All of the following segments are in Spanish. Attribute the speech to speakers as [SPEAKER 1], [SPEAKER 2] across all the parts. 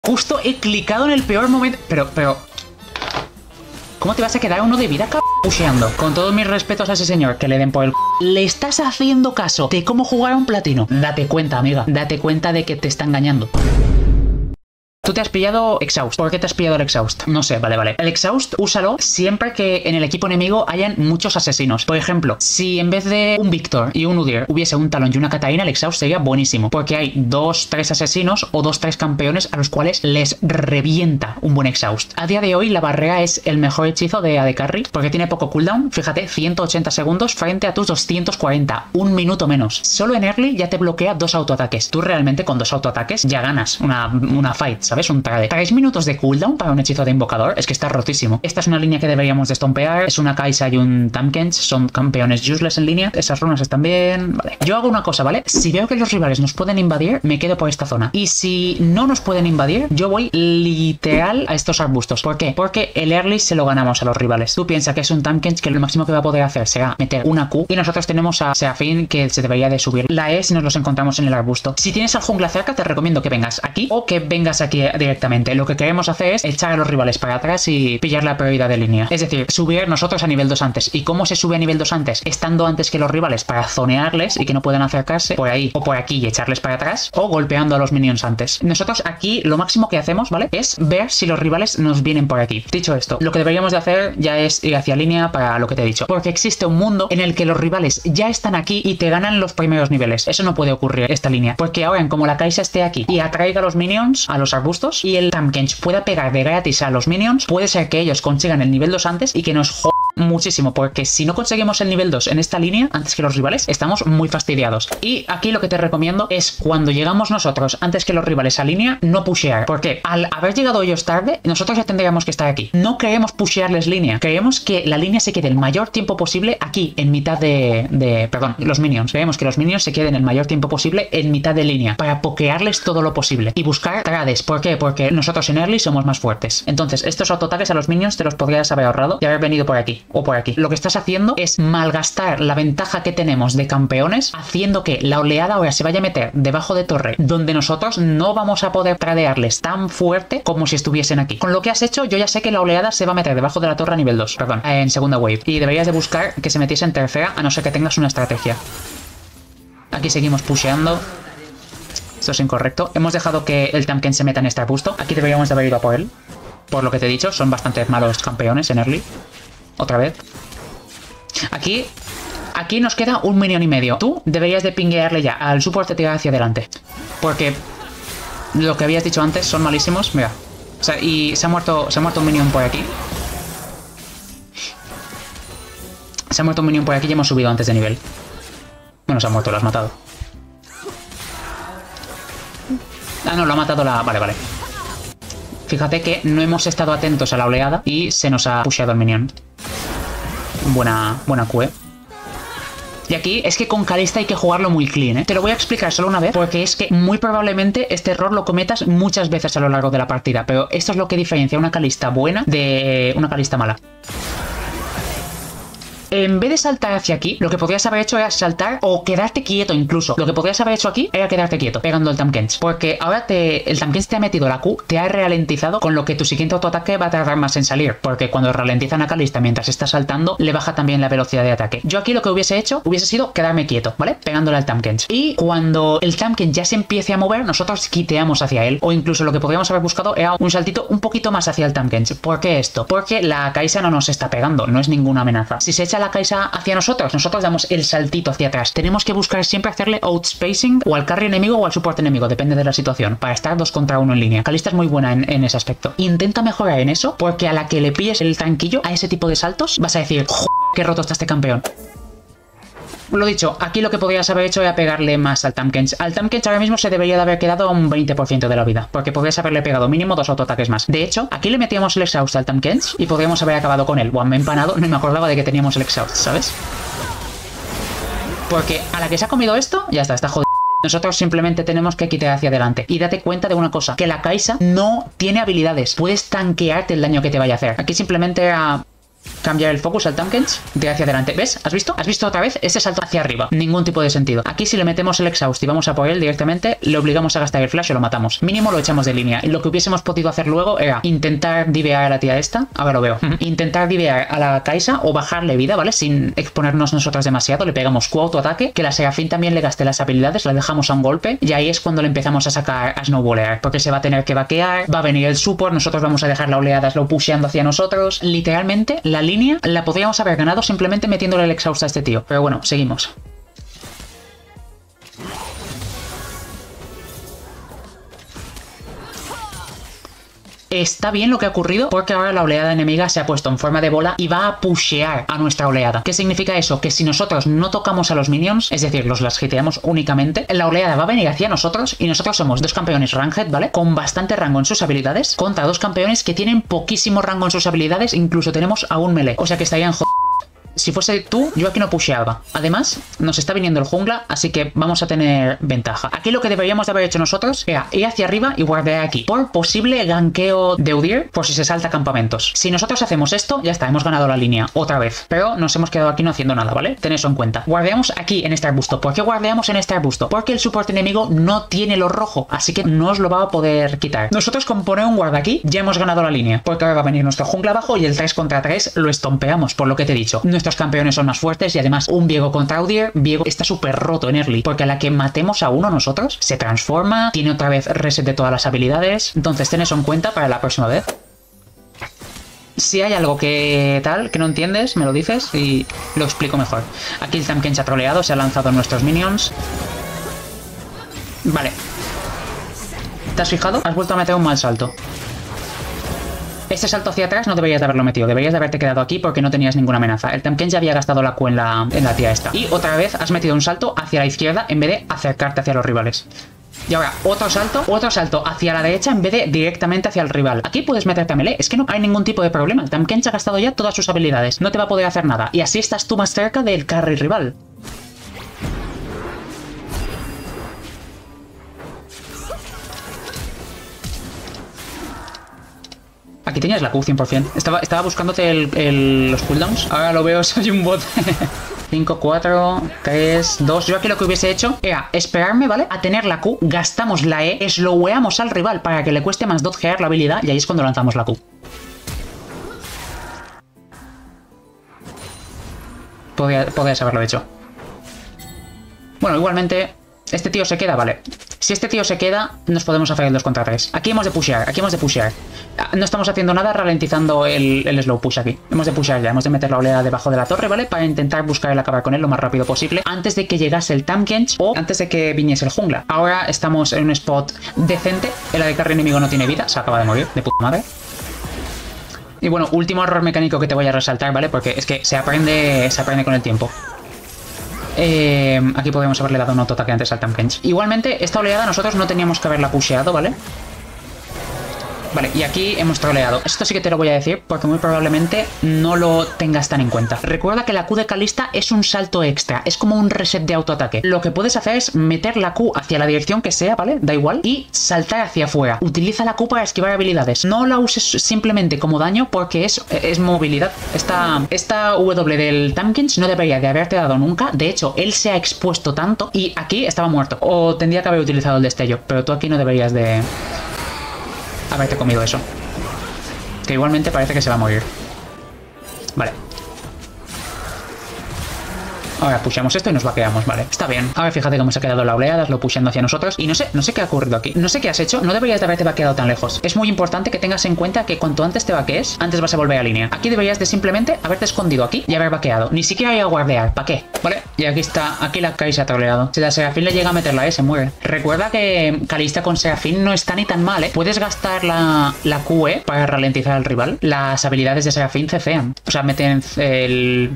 [SPEAKER 1] Justo he clicado en el peor momento. Pero... ¿Cómo te vas a quedar uno de vida, pusheando? Con todos mis respetos a ese señor, que le den por el... Le estás haciendo caso de cómo jugar a un platino. Date cuenta, amiga. Date cuenta de que te está engañando. Tú te has pillado Exhaust. ¿Por qué te has pillado el Exhaust? No sé, vale. El Exhaust, úsalo siempre que en el equipo enemigo hayan muchos asesinos. Por ejemplo, si en vez de un Víctor y un Udyr hubiese un Talon y una Katarina, el Exhaust sería buenísimo. Porque hay 2-3 asesinos o 2-3 campeones a los cuales les revienta un buen Exhaust. A día de hoy, la barrera es el mejor hechizo de AD Carry porque tiene poco cooldown. Fíjate, 180 segundos frente a tus 240. Un minuto menos. Solo en early ya te bloquea 2 autoataques. Tú realmente con 2 autoataques ya ganas una fight, ¿sabes? Un trade. 3 minutos de cooldown para un hechizo de invocador. Es que está rotísimo. Esta es una línea que deberíamos de stompear. Es una Kai'Sa y un Tahm Kench. Son campeones useless en línea. Esas runas están bien. Vale. Yo hago una cosa, ¿vale? Si veo que los rivales nos pueden invadir, me quedo por esta zona. Y si no nos pueden invadir, yo voy literal a estos arbustos. ¿Por qué? Porque el early se lo ganamos a los rivales. Tú piensas que es un Tahm Kench que lo máximo que va a poder hacer será meter una Q. Y nosotros tenemos a Seraphine que se debería de subir la E si nos los encontramos en el arbusto. Si tienes al jungla cerca, te recomiendo que vengas aquí o que vengas aquí directamente. Lo que queremos hacer es echar a los rivales para atrás y pillar la prioridad de línea. Es decir, subir nosotros a nivel 2 antes. ¿Y cómo se sube a nivel 2 antes? Estando antes que los rivales para zonearles y que no puedan acercarse por ahí o por aquí y echarles para atrás, o golpeando a los minions antes. Nosotros aquí lo máximo que hacemos, ¿vale? Es ver si los rivales nos vienen por aquí. Dicho esto, lo que deberíamos de hacer ya es ir hacia línea para lo que te he dicho. Porque existe un mundo en el que los rivales ya están aquí y te ganan los primeros niveles. Eso no puede ocurrir esta línea. Porque ahora, como la Kai'Sa esté aquí y atraiga a los minions, a los arbustos, y el Tahm Kench pueda pegar de gratis a los minions, puede ser que ellos consigan el nivel 2 antes y que nos muchísimo, porque si no conseguimos el nivel 2 en esta línea antes que los rivales, estamos muy fastidiados. Y aquí lo que te recomiendo es cuando llegamos nosotros antes que los rivales a línea, no pushear, porque al haber llegado ellos tarde, nosotros ya tendríamos que estar aquí. No queremos pushearles línea, queremos que la línea se quede el mayor tiempo posible aquí, en mitad perdón, los minions. Queremos que los minions se queden el mayor tiempo posible en mitad de línea, para pokearles todo lo posible y buscar trades. ¿Por qué? Porque nosotros en early somos más fuertes. Entonces, estos autoataques a los minions te los podrías haber ahorrado y haber venido por aquí o por aquí. Lo que estás haciendo es malgastar la ventaja que tenemos de campeones, haciendo que la oleada ahora se vaya a meter debajo de torre, donde nosotros no vamos a poder tradearles tan fuerte como si estuviesen aquí. Con lo que has hecho, yo ya sé que la oleada se va a meter debajo de la torre a nivel 2, perdón, en segunda wave. Y deberías de buscar que se metiese en tercera, a no ser que tengas una estrategia. Aquí seguimos pusheando. Esto es incorrecto. Hemos dejado que el Tahm Kench se meta en este arbusto. Aquí deberíamos de haber ido a por él. Por lo que te he dicho, son bastante malos campeones en early. Otra vez. Aquí nos queda un minion y medio. Tú deberías de pinguearle ya al support de tirar hacia adelante. Porque lo que habías dicho antes son malísimos. Mira. O sea, y se ha muerto un minion por aquí. Se ha muerto un minion por aquí y hemos subido antes de nivel. Bueno, se ha muerto, lo has matado. Ah, no, lo ha matado la... Vale. Fíjate que no hemos estado atentos a la oleada y se nos ha pusheado el minion. Buena Q, ¿eh? Y aquí es que con Kalista hay que jugarlo muy clean, ¿eh? Te lo voy a explicar solo una vez, porque es que muy probablemente este error lo cometas muchas veces a lo largo de la partida. Pero esto es lo que diferencia una Kalista buena de una Kalista mala. En vez de saltar hacia aquí, lo que podrías haber hecho era saltar o quedarte quieto incluso. Lo que podrías haber hecho aquí era quedarte quieto, pegando el Tahm Kench. Porque ahora el Tahm Kench te ha metido la Q, te ha ralentizado, con lo que tu siguiente autoataque va a tardar más en salir. Porque cuando ralentizan a Kalista mientras está saltando, le baja también la velocidad de ataque. Yo aquí lo que hubiese hecho hubiese sido quedarme quieto, ¿vale? Pegándole al Tahm Kench. Y cuando el Tahm Kench ya se empiece a mover, nosotros quiteamos hacia él. O incluso lo que podríamos haber buscado era un saltito un poquito más hacia el Tahm Kench. ¿Por qué esto? Porque la Kai'Sa no nos está pegando, no es ninguna amenaza. Si se echa la Kai'Sa hacia nosotros damos el saltito hacia atrás. Tenemos que buscar siempre hacerle outspacing o al carry enemigo o al support enemigo, depende de la situación, para estar 2 contra 1 en línea. Kalista es muy buena en ese aspecto. Intenta mejorar en eso, porque a la que le pilles el tranquillo a ese tipo de saltos, vas a decir, ¡joder, qué roto está este campeón! Lo dicho, aquí lo que podrías haber hecho era pegarle más al Tahm Kench. Al Tahm Kench ahora mismo se debería de haber quedado un 20% de la vida, porque podrías haberle pegado mínimo 2 autoataques más. De hecho, aquí le metíamos el Exhaust al Tahm Kench y podríamos haber acabado con él. Buah, me he empanado, no me acordaba de que teníamos el Exhaust, ¿sabes? Porque a la que se ha comido esto, ya está jodido. Nosotros simplemente tenemos que quitar hacia adelante. Y date cuenta de una cosa, que la Kai'Sa no tiene habilidades. Puedes tanquearte el daño que te vaya a hacer. Aquí simplemente cambiar el focus al Tankens, de hacia adelante. ¿Ves? ¿Has visto? ¿Has visto otra vez ese salto hacia arriba? Ningún tipo de sentido. Aquí si le metemos el exhaust y vamos a por él directamente, le obligamos a gastar el flash y lo matamos. Mínimo lo echamos de línea. Y lo que hubiésemos podido hacer luego era intentar divear a la tía esta. Ahora lo veo. Intentar divear a la Kai'Sa o bajarle vida, ¿vale? Sin exponernos nosotros demasiado. Le pegamos Q autoataque, que la Seraphine también le gaste las habilidades, la dejamos a un golpe y ahí es cuando le empezamos a sacar a snowballear, porque se va a tener que vaquear, va a venir el support, nosotros vamos a dejar la oleada slow pusheando hacia nosotros. Literalmente la línea la podríamos haber ganado simplemente metiéndole el exhaust a este tío. Pero bueno, seguimos. Está bien lo que ha ocurrido porque ahora la oleada enemiga se ha puesto en forma de bola y va a pushear a nuestra oleada. ¿Qué significa eso? Que si nosotros no tocamos a los minions, es decir, los las hiteamos únicamente, la oleada va a venir hacia nosotros y nosotros somos dos campeones ranked, ¿vale? Con bastante rango en sus habilidades contra dos campeones que tienen poquísimo rango en sus habilidades, incluso tenemos a un melee. O sea que estarían si fuese tú, yo aquí no pusheaba. Además, nos está viniendo el jungla, así que vamos a tener ventaja. Aquí lo que deberíamos de haber hecho nosotros era ir hacia arriba y guardear aquí, por posible ganqueo de Udyr, por si se salta campamentos. Si nosotros hacemos esto, ya está, hemos ganado la línea, otra vez. Pero nos hemos quedado aquí no haciendo nada, ¿vale? Tened eso en cuenta. Guardeamos aquí en este arbusto. ¿Por qué guardeamos en este arbusto? Porque el support enemigo no tiene lo rojo, así que no os lo va a poder quitar. Nosotros con poner un guarda aquí, ya hemos ganado la línea, porque ahora va a venir nuestro jungla abajo y el 3 contra 3 lo estompeamos, por lo que te he dicho. Nuestros campeones son más fuertes y además un Viego contra Udyr, Viego está súper roto en early, porque a la que matemos a uno nosotros, se transforma, tiene otra vez reset de todas las habilidades, entonces ten eso en cuenta para la próxima vez. Si hay algo que no entiendes, me lo dices y lo explico mejor. Aquí el Tahm Kench ha troleado, se ha lanzado a nuestros minions. Vale. ¿Te has fijado? Has vuelto a meter un mal salto. Este salto hacia atrás no deberías de haberlo metido, deberías de haberte quedado aquí porque no tenías ninguna amenaza. El Tahm Kench ya había gastado la Q en la tía esta. Y otra vez has metido un salto hacia la izquierda en vez de acercarte hacia los rivales. Y ahora otro salto hacia la derecha en vez de directamente hacia el rival. Aquí puedes meterte a melee, es que no hay ningún tipo de problema. El Tahm Kench ha gastado ya todas sus habilidades, no te va a poder hacer nada. Y así estás tú más cerca del carry rival. Aquí tenías la Q 100%. Estaba buscándote los cooldowns. Ahora lo veo, soy un bot. 5, 4, 3, 2. Yo aquí lo que hubiese hecho era esperarme, ¿vale? A tener la Q, gastamos la E, sloweamos al rival para que le cueste más dodgear la habilidad y ahí es cuando lanzamos la Q. Podrías haberlo hecho. Bueno, igualmente, este tío se queda, vale. Si este tío se queda, nos podemos hacer el 2 contra 3. Aquí hemos de pushear, aquí hemos de pushear. No estamos haciendo nada ralentizando el slow push aquí. Hemos de pushear ya, hemos de meter la oleada debajo de la torre, ¿vale? Para intentar buscar el acabar con él lo más rápido posible antes de que llegase el Tahm Kench o antes de que viniese el jungla. Ahora estamos en un spot decente. El AD carry enemigo no tiene vida, se acaba de morir, de puta madre. Y bueno, último error mecánico que te voy a resaltar, ¿vale? Porque es que se aprende con el tiempo. Aquí podemos haberle dado un autoataque antes al Tahm Kench. Igualmente, esta oleada nosotros no teníamos que haberla pusheado, ¿vale? Vale, y aquí hemos troleado. Esto sí que te lo voy a decir porque muy probablemente no lo tengas tan en cuenta. Recuerda que la Q de Kalista es un salto extra, es como un reset de autoataque. Lo que puedes hacer es meter la Q hacia la dirección que sea, ¿vale? Da igual. Y saltar hacia afuera. Utiliza la Q para esquivar habilidades. No la uses simplemente como daño porque es movilidad. Esta W del Tahm Kench no debería de haberte dado nunca. De hecho, él se ha expuesto tanto y aquí estaba muerto. O tendría que haber utilizado el destello, pero tú aquí no deberías de haberte comido eso. Que igualmente parece que se va a morir. Vale. Ahora pushamos esto y nos vaqueamos, vale. Está bien. Ahora fíjate cómo se ha quedado la oleada, lo pusheando hacia nosotros. Y no sé qué ha ocurrido aquí. No sé qué has hecho. No deberías de haberte vaqueado tan lejos. Es muy importante que tengas en cuenta que cuanto antes te vaquees, antes vas a volver a línea. Aquí deberías de simplemente haberte escondido aquí y haber vaqueado. Ni siquiera ir a guardear. ¿Para qué? Vale. Y aquí está. Aquí la Kai'Sa ha troleado. Si la Seraphine le llega a meter la E, se muere. Recuerda que Kalista con Seraphine no está ni tan mal, ¿eh? Puedes gastar la QE para ralentizar al rival. Las habilidades de Seraphine cecean. O sea, meten el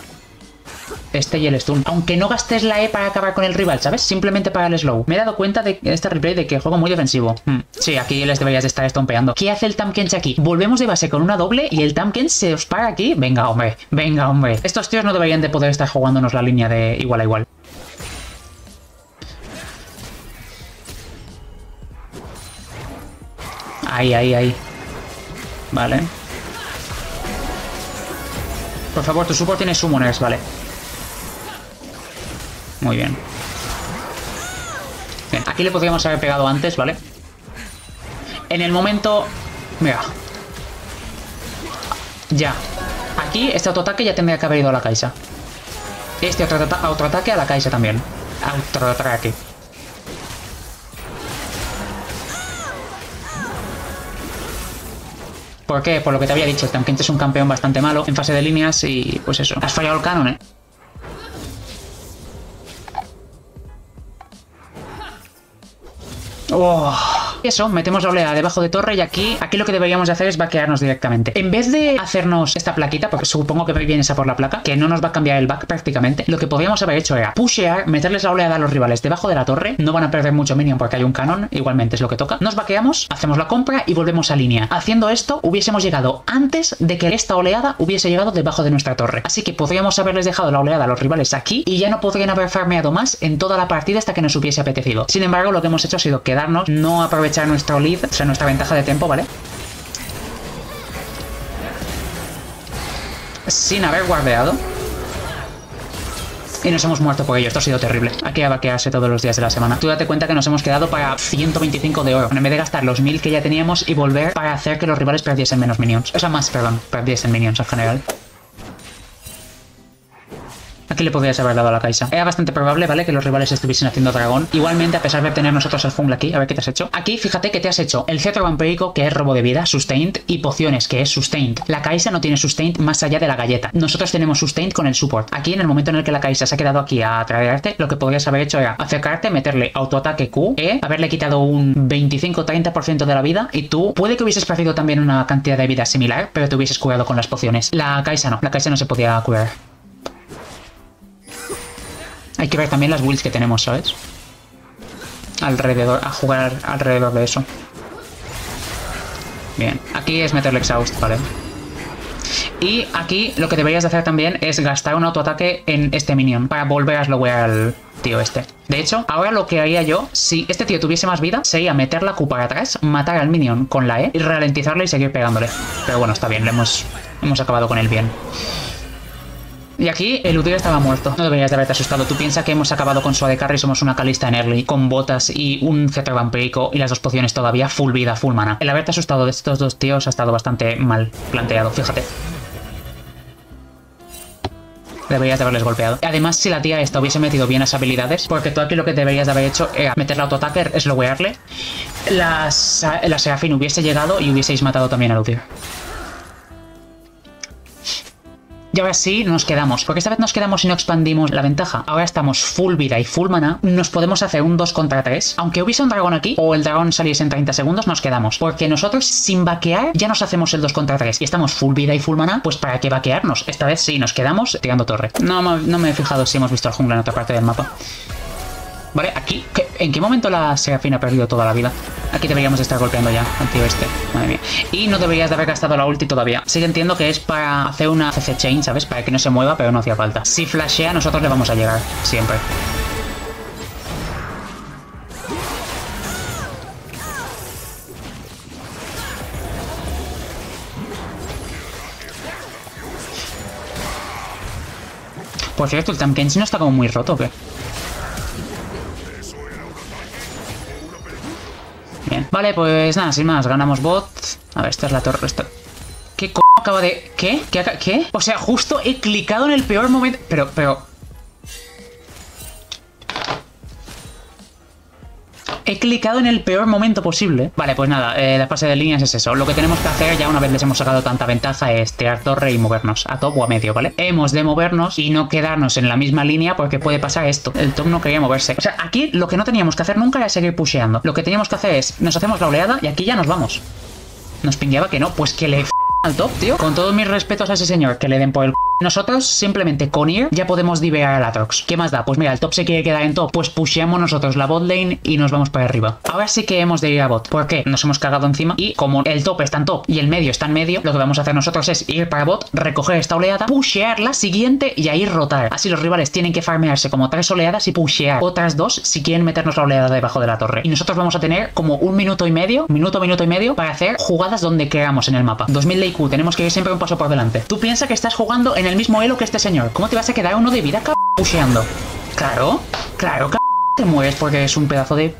[SPEAKER 1] y el stun. Aunque no gastes la E para acabar con el rival, ¿sabes? Simplemente para el slow. Me he dado cuenta de este replay de que juego muy defensivo. Sí, aquí les deberías de estar estompeando. ¿Qué hace el Tahm Kench aquí? Volvemos de base con una doble y el Tahm Kench se os para aquí. Venga, hombre. Venga, hombre. Estos tíos no deberían de poder estar jugándonos la línea de igual a igual. Ahí. Vale. Por favor, tu support tiene summoners, vale. Muy bien. Bien, aquí le podríamos haber pegado antes, ¿vale? En el momento... Mira. Ya. Aquí este autoataque ya tendría que haber ido a la Kai'Sa. Este otro ataque a la Kai'Sa también. Otro ataque. ¿Por qué? Por lo que te había dicho, el Tahm Kench es un campeón bastante malo en fase de líneas y pues eso. Has fallado el canon, ¿eh? Oh. Eso, metemos la oleada debajo de torre y aquí lo que deberíamos de hacer es vaquearnos directamente. En vez de hacernos esta plaquita, porque supongo que viene esa por la placa, que no nos va a cambiar el back prácticamente, lo que podríamos haber hecho era pushear, meterles la oleada a los rivales debajo de la torre, no van a perder mucho minion porque hay un canon, igualmente es lo que toca. Nos vaqueamos, hacemos la compra y volvemos a línea. Haciendo esto, hubiésemos llegado antes de que esta oleada hubiese llegado debajo de nuestra torre. Así que podríamos haberles dejado la oleada a los rivales aquí y ya no podrían haber farmeado más en toda la partida hasta que nos hubiese apetecido. Sin embargo, lo que hemos hecho ha sido quedarnos, no aprovechar nuestro lead, o sea, nuestra ventaja de tiempo, ¿vale? Sin haber guardeado. Y nos hemos muerto por ello. Esto ha sido terrible. Hay que vaquearse todos los días de la semana. Tú date cuenta que nos hemos quedado para 125 de oro. En vez de gastar los 1000 que ya teníamos y volver para hacer que los rivales perdiesen menos minions. O sea, más, perdón. Perdiesen minions en general. Aquí le podrías haber dado a la Kai'Sa. Era bastante probable, ¿vale? Que los rivales estuviesen haciendo dragón. Igualmente, a pesar de tener nosotros el jungle aquí, a ver qué te has hecho. Aquí, fíjate que te has hecho el cetro vampírico, que es robo de vida, sustained, y pociones, que es sustained. La Kai'Sa no tiene sustained más allá de la galleta. Nosotros tenemos sustained con el support. Aquí, en el momento en el que la Kai'Sa se ha quedado aquí a traerte, lo que podrías haber hecho era acercarte, meterle autoataque Q, haberle quitado un 25-30% de la vida, y tú, puede que hubieses perdido también una cantidad de vida similar, pero te hubieses curado con las pociones. La Kai'Sa no se podía curar. Hay que ver también las builds que tenemos, ¿sabes? Alrededor, a jugar alrededor de eso. Bien, aquí es meterle exhaust, ¿vale? Y aquí lo que deberías de hacer también es gastar un autoataque en este minion para volver a slowear al tío este. De hecho, ahora lo que haría yo, si este tío tuviese más vida, sería meter la Q para atrás, matar al minion con la E y ralentizarle y seguir pegándole. Pero bueno, está bien, le hemos acabado con él bien. Y aquí el Udyr estaba muerto. No deberías de haberte asustado. Tú piensas que hemos acabado con su AD Carry y somos una Kalista en early, con botas y un cetro vampírico y las dos pociones todavía, full vida, full mana. El haberte asustado de estos dos tíos ha estado bastante mal planteado, fíjate. Deberías de haberles golpeado. Además, si la tía esta hubiese metido bien las habilidades, porque tú aquí lo que deberías de haber hecho era meterle autoataque, slowearle, la Seraphine hubiese llegado y hubieseis matado también al Udyr. Y ahora sí nos quedamos, porque esta vez nos quedamos y no expandimos la ventaja. Ahora estamos full vida y full mana, nos podemos hacer un 2 contra 3. Aunque hubiese un dragón aquí, o el dragón saliese en 30 segundos, nos quedamos. Porque nosotros, sin vaquear, ya nos hacemos el 2 contra 3. Y estamos full vida y full mana, pues ¿para qué vaquearnos? Esta vez sí, nos quedamos tirando torre. No me he fijado si hemos visto al jungla en otra parte del mapa. Vale, aquí, ¿en qué momento la Seraphine ha perdido toda la vida? Aquí deberíamos estar golpeando ya al tío este. Madre mía. Y no deberías de haber gastado la ulti todavía. Sí que entiendo que es para hacer una CC chain, ¿sabes? Para que no se mueva, pero no hacía falta. Si flashea, nosotros le vamos a llegar. Siempre. Por cierto, el Tahm Kench no está como muy roto, ¿o qué? Bien. Vale, pues nada, sin más, ganamos bot. A ver, esta es la torre. ¿Qué c*** acaba de...? ¿Qué? ¿Qué? O sea, justo he clicado en el peor momento... Pero... He clicado en el peor momento posible. Vale, pues nada, la fase de líneas es eso. Lo que tenemos que hacer ya una vez les hemos sacado tanta ventaja es tirar torre y movernos a top o a medio, ¿vale? Hemos de movernos y no quedarnos en la misma línea porque puede pasar esto. El top no quería moverse. O sea, aquí lo que no teníamos que hacer nunca era seguir pusheando. Lo que teníamos que hacer es, nos hacemos la oleada y aquí ya nos vamos. Nos pingueaba que no, pues que le al top, tío. Con todos mis respetos a ese señor, que le den por el nosotros simplemente con Ir ya podemos divear al Aatrox. ¿Qué más da? Pues mira, el top se quiere quedar en top, pues pusheamos nosotros la bot lane y nos vamos para arriba. Ahora sí que hemos de ir a bot. ¿Por qué? Nos hemos cagado encima y como el top está en top y el medio está en medio, lo que vamos a hacer nosotros es ir para bot, recoger esta oleada, pushear la siguiente y ahí rotar. Así los rivales tienen que farmearse como 3 oleadas y pushear otras 2 si quieren meternos la oleada debajo de la torre. Y nosotros vamos a tener como un minuto y medio para hacer jugadas donde queramos en el mapa. 2000 de IQ, tenemos que ir siempre un paso por delante. Tú piensas que estás jugando en en el mismo elo que este señor. ¿Cómo te vas a quedar uno de vida, pusheando? Claro, claro, te mueres porque es un pedazo de...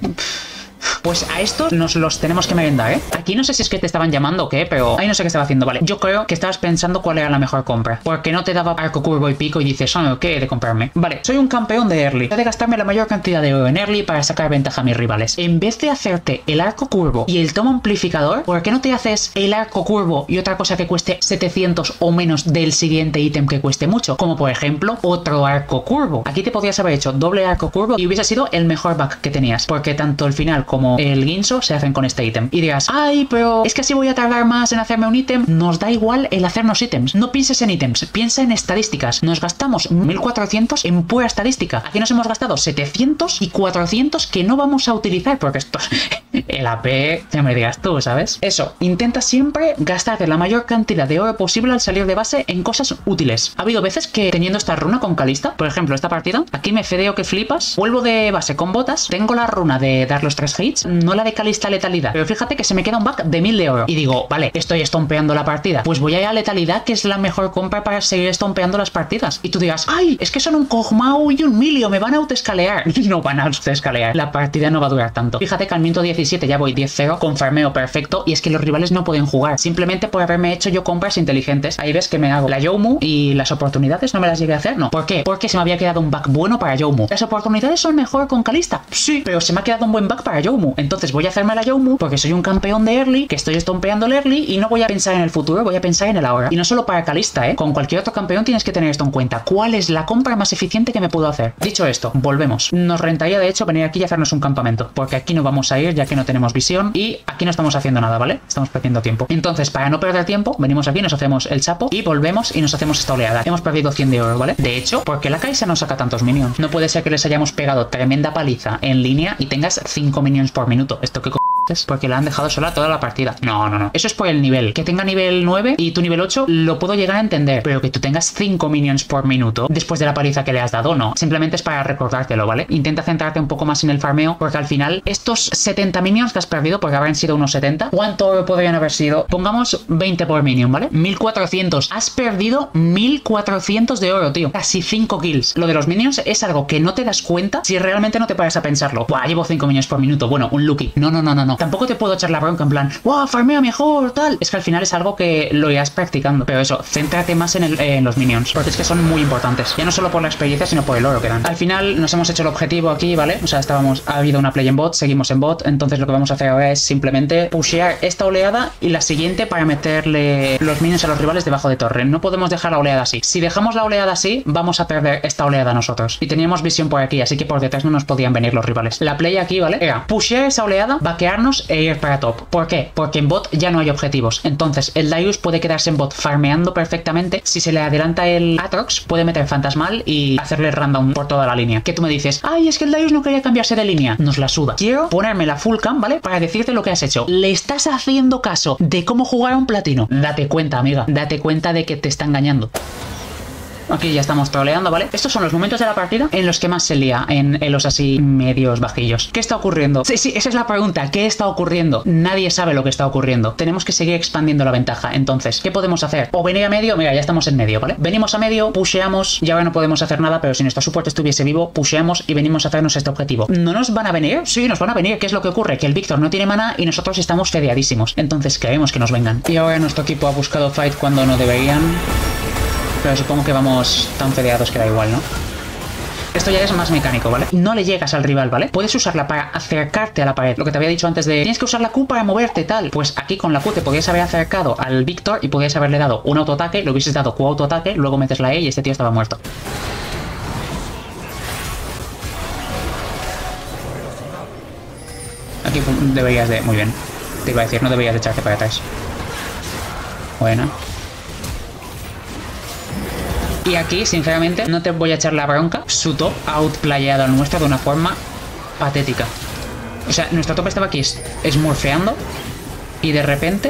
[SPEAKER 1] Pues a estos nos los tenemos que merendar, ¿eh? Aquí no sé si es que te estaban llamando o qué, pero ahí no sé qué estaba haciendo, vale. Yo creo que estabas pensando cuál era la mejor compra, porque no te daba arco, curvo y pico y dices, oh, ¿qué he de comprarme? Vale, soy un campeón de early. He de gastarme la mayor cantidad de oro en early para sacar ventaja a mis rivales. En vez de hacerte el arco curvo y el tomo amplificador, ¿por qué no te haces el arco curvo y otra cosa que cueste 700 o menos del siguiente ítem que cueste mucho? Como por ejemplo, otro arco curvo. Aquí te podrías haber hecho doble arco curvo y hubiese sido el mejor back que tenías, porque tanto el final como el guinso se hacen con este ítem. Y dirás, ay, pero es que así voy a tardar más en hacerme un ítem. Nos da igual el hacernos ítems. No pienses en ítems, piensa en estadísticas. Nos gastamos 1400 en pura estadística. Aquí nos hemos gastado 700 y 400 que no vamos a utilizar porque esto... el AP, ya me digas tú, ¿sabes? Eso, intenta siempre gastarte la mayor cantidad de oro posible al salir de base en cosas útiles. Ha habido veces que teniendo esta runa con Kalista, por ejemplo, esta partida, aquí me fedeo que flipas, vuelvo de base con botas, tengo la runa de dar los 3 hits, no la de Kalista letalidad, pero fíjate que se me queda un back de 1000 de oro. Y digo, vale, estoy estompeando la partida, pues voy a ir a letalidad, que es la mejor compra para seguir estompeando las partidas. Y tú digas, ay, es que son un Kog'Maw y un Milio, me van a autoescalear. No van a autoescalear, la partida no va a durar tanto. Fíjate que al minuto 17 ya voy 10-0 con farmeo perfecto y es que los rivales no pueden jugar, simplemente por haberme hecho yo compras inteligentes. Ahí ves que me hago la Youmuuu y las oportunidades no me las llegué a hacer, ¿no? ¿Por qué? Porque se me había quedado un back bueno para Youmuuu. ¿Las oportunidades son mejor con Kalista? Sí, pero se me ha quedado un buen back para Youmuuu. Entonces voy a hacerme la Youmuuu porque soy un campeón de early, que estoy estompeando el early y no voy a pensar en el futuro, voy a pensar en el ahora. Y no solo para Kalista, ¿eh? Con cualquier otro campeón tienes que tener esto en cuenta. ¿Cuál es la compra más eficiente que me puedo hacer? Dicho esto, volvemos. Nos rentaría de hecho venir aquí y hacernos un campamento, porque aquí no vamos a ir ya que no tenemos visión y aquí no estamos haciendo nada, ¿vale? Estamos perdiendo tiempo. Entonces, para no perder tiempo, venimos aquí, nos hacemos el chapo y volvemos y nos hacemos esta oleada. Hemos perdido 100 de oro, ¿vale? De hecho, ¿por qué la Kai'Sa no saca tantos minions? No puede ser que les hayamos pegado tremenda paliza en línea y tengas 5 minions por minuto. ¿Esto qué porque la han dejado sola toda la partida? No, no, no. Eso es por el nivel. Que tenga nivel 9 y tu nivel 8 lo puedo llegar a entender, pero que tú tengas 5 minions por minuto después de la paliza que le has dado, no. Simplemente es para recordártelo, ¿vale? Intenta centrarte un poco más en el farmeo, porque al final estos 70 minions que has perdido, porque habrán sido unos 70, ¿cuánto oro podrían haber sido? Pongamos 20 por minion, ¿vale? 1400. Has perdido 1400 de oro, tío. Casi 5 kills. Lo de los minions es algo que no te das cuenta si realmente no te paras a pensarlo. Buah, llevo 5 minions por minuto. Bueno, un Lucky. No, no, no, no, no. Tampoco te puedo echar la bronca en plan, wow, farmea mejor, tal. Es que al final es algo que lo irás practicando. Pero eso, céntrate más en los minions, porque es que son muy importantes. Ya no solo por la experiencia, sino por el oro que dan. Al final nos hemos hecho el objetivo aquí, ¿vale? O sea, ha habido una play en bot, seguimos en bot. Entonces lo que vamos a hacer ahora es simplemente pushear esta oleada y la siguiente para meterle los minions a los rivales debajo de torre. No podemos dejar la oleada así. Si dejamos la oleada así, vamos a perder esta oleada nosotros. Y teníamos visión por aquí, así que por detrás no nos podían venir los rivales. La play aquí, ¿vale? Era pushear esa oleada, vaquearnos e ir para top. ¿Por qué? Porque en bot ya no hay objetivos. Entonces el Darius puede quedarse en bot farmeando perfectamente. Si se le adelanta el Aatrox, puede meter fantasmal y hacerle random por toda la línea. Que tú me dices, ay, es que el Darius no quería cambiarse de línea. Nos la suda. Quiero ponerme la full cam, ¿vale? Para decirte lo que has hecho. ¿Le estás haciendo caso de cómo jugar a un platino? Date cuenta, amiga. Date cuenta de que te está engañando. Aquí ya estamos troleando, ¿vale? Estos son los momentos de la partida en los que más se lía en los así medios bajillos. ¿Qué está ocurriendo? Sí, esa es la pregunta. ¿Qué está ocurriendo? Nadie sabe lo que está ocurriendo. Tenemos que seguir expandiendo la ventaja. Entonces, ¿qué podemos hacer? O venir a medio. Mira, ya estamos en medio, ¿vale? Venimos a medio, pusheamos y ahora no podemos hacer nada, pero si nuestro soporte estuviese vivo, pusheamos y venimos a hacernos este objetivo. ¿No nos van a venir? Sí, nos van a venir. ¿Qué es lo que ocurre? Que el Víctor no tiene mana y nosotros estamos fedeadísimos. Entonces queremos que nos vengan. Y ahora nuestro equipo ha buscado fight cuando no deberían. Pero supongo que vamos tan fedeados que da igual, ¿no? Esto ya es más mecánico, ¿vale? No le llegas al rival, ¿vale? Puedes usarla para acercarte a la pared. Lo que te había dicho antes de... Tienes que usar la Q para moverte, tal. Pues aquí con la Q te podrías haber acercado al Víctor y podrías haberle dado un autoataque, le hubieses dado Q autoataque, luego metes la E y este tío estaba muerto. Aquí deberías de... Muy bien. Te iba a decir, no deberías de echarte para atrás. Buena. Y aquí, sinceramente, no te voy a echar la bronca. Su top ha outplayado al nuestro de una forma patética. O sea, nuestro top estaba aquí smurfeando y de repente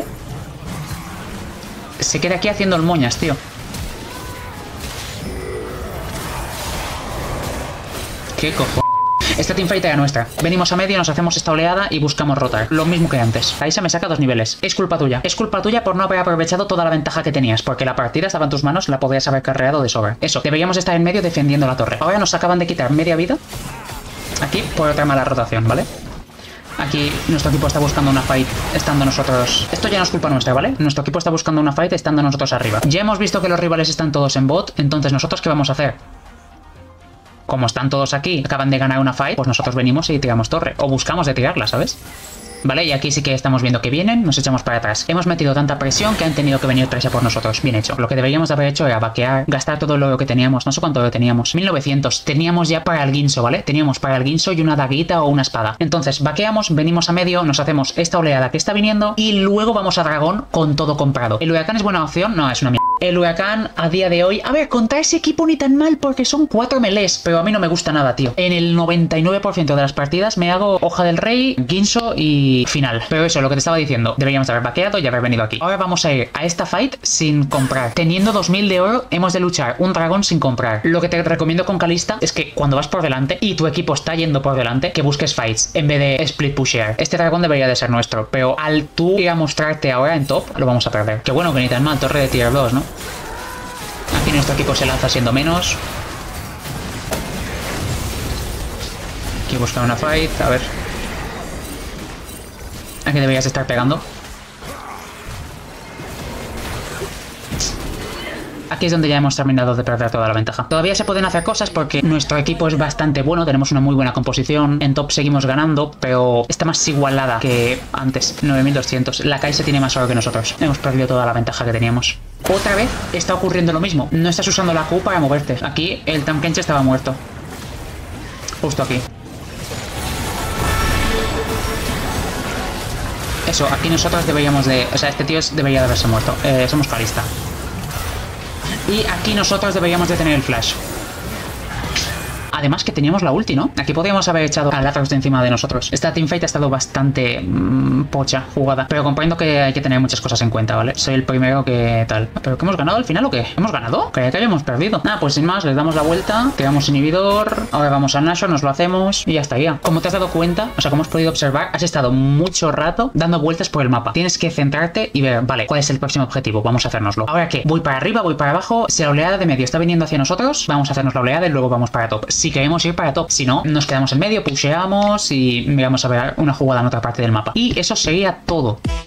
[SPEAKER 1] se queda aquí haciendo el moñas, tío. ¿Qué cojones? Esta teamfight era nuestra. Venimos a medio, nos hacemos esta oleada y buscamos rotar. Lo mismo que antes. Kaisa me saca 2 niveles. Es culpa tuya. Es culpa tuya por no haber aprovechado toda la ventaja que tenías, porque la partida estaba en tus manos, la podrías haber carreado de sobra. Eso, deberíamos estar en medio defendiendo la torre. Ahora nos acaban de quitar media vida. Aquí por otra mala rotación, ¿vale? Aquí nuestro equipo está buscando una fight estando nosotros... Esto ya no es culpa nuestra, ¿vale? Nuestro equipo está buscando una fight estando nosotros arriba. Ya hemos visto que los rivales están todos en bot, entonces ¿nosotros qué vamos a hacer? Como están todos aquí, acaban de ganar una fight, pues nosotros venimos y tiramos torre. O buscamos de tirarla, ¿sabes? Vale, y aquí sí que estamos viendo que vienen, nos echamos para atrás. Hemos metido tanta presión que han tenido que venir 3 por nosotros. Bien hecho. Lo que deberíamos de haber hecho era vaquear, gastar todo lo que teníamos. No sé cuánto lo teníamos. 1900. Teníamos ya para el guinso, ¿vale? Teníamos para el guinso y una daguita o una espada. Entonces, vaqueamos, venimos a medio, nos hacemos esta oleada que está viniendo y luego vamos a dragón con todo comprado. ¿El huracán es buena opción? No, es una mierda. El huracán a día de hoy... A ver, contra ese equipo ni tan mal porque son 4 melés, pero a mí no me gusta nada, tío. En el 99% de las partidas me hago hoja del rey, guinso y final. Pero eso, lo que te estaba diciendo, deberíamos haber vaqueado y haber venido aquí. Ahora vamos a ir a esta fight sin comprar. Teniendo 2000 de oro, hemos de luchar un dragón sin comprar. Lo que te recomiendo con Kalista es que cuando vas por delante y tu equipo está yendo por delante, que busques fights en vez de split pushear. Este dragón debería de ser nuestro, pero al tú ir a mostrarte ahora en top, lo vamos a perder. Que bueno, que ni tan mal, torre de tier 2, ¿no? Aquí nuestro equipo se lanza siendo menos. Aquí buscar una fight, a ver. Aquí deberías estar pegando. Aquí es donde ya hemos terminado de perder toda la ventaja. Todavía se pueden hacer cosas porque nuestro equipo es bastante bueno, tenemos una muy buena composición, en top seguimos ganando, pero está más igualada que antes, 9200. La Kaisa tiene más oro que nosotros. Hemos perdido toda la ventaja que teníamos. Otra vez está ocurriendo lo mismo. No estás usando la Q para moverte. Aquí el Tahm Kench estaba muerto. Justo aquí. Eso, aquí nosotros deberíamos de... O sea, este tío debería de haberse muerto. Somos Kalista. Y aquí nosotros deberíamos de tener el flash. Además que teníamos la ulti, ¿no? Aquí podríamos haber echado a Latros de encima de nosotros. Esta teamfight ha estado bastante pocha, jugada. Pero comprendo que hay que tener muchas cosas en cuenta, ¿vale? Soy el primero que tal. ¿Pero que hemos ganado al final o qué? ¿Hemos ganado? Creía que habíamos perdido. Nada, pues sin más, les damos la vuelta. Tiramos inhibidor. Ahora vamos a Nashor, nos lo hacemos. Y ya estaría. Como te has dado cuenta, o sea, como has podido observar, has estado mucho rato dando vueltas por el mapa. Tienes que centrarte y ver, vale, ¿cuál es el próximo objetivo? Vamos a hacérnoslo. ¿Ahora qué? Voy para arriba, voy para abajo. Si la oleada de medio está viniendo hacia nosotros, vamos a hacernos la oleada y luego vamos para top. Si queremos ir para top, si no, nos quedamos en medio, pusheamos y vamos a ver una jugada en otra parte del mapa. Y eso sería todo.